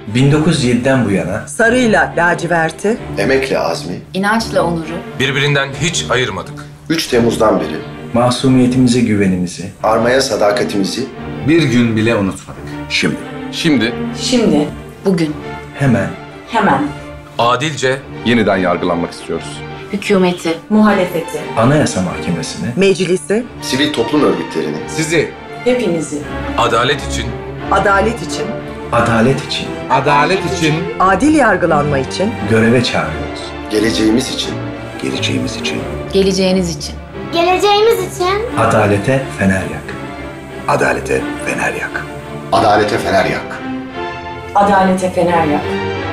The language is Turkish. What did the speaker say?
1907'den bu yana Sarıyla laciverti, Emekle azmi, İnançla onuru, Birbirinden hiç ayırmadık. 3 Temmuz'dan beri masumiyetimize güvenimizi, armaya sadakatimizi Bir gün bile unutmadık. Şimdi Şimdi, bugün, hemen hemen, adilce Yeniden yargılanmak istiyoruz. hükümeti, muhalefeti, Anayasa Mahkemesi'ne, meclisi, sivil toplum örgütlerini, Sizi hepinizi, adalet için adalet için, adalet için, adalet için adil yargılanma için göreve çağırıyoruz. geleceğimiz için, Geleceğimiz için. geleceğiniz için. Geleceğimiz için Adalete fener yak. Adalete fener yak. adalete fener yak. adalete fener yak.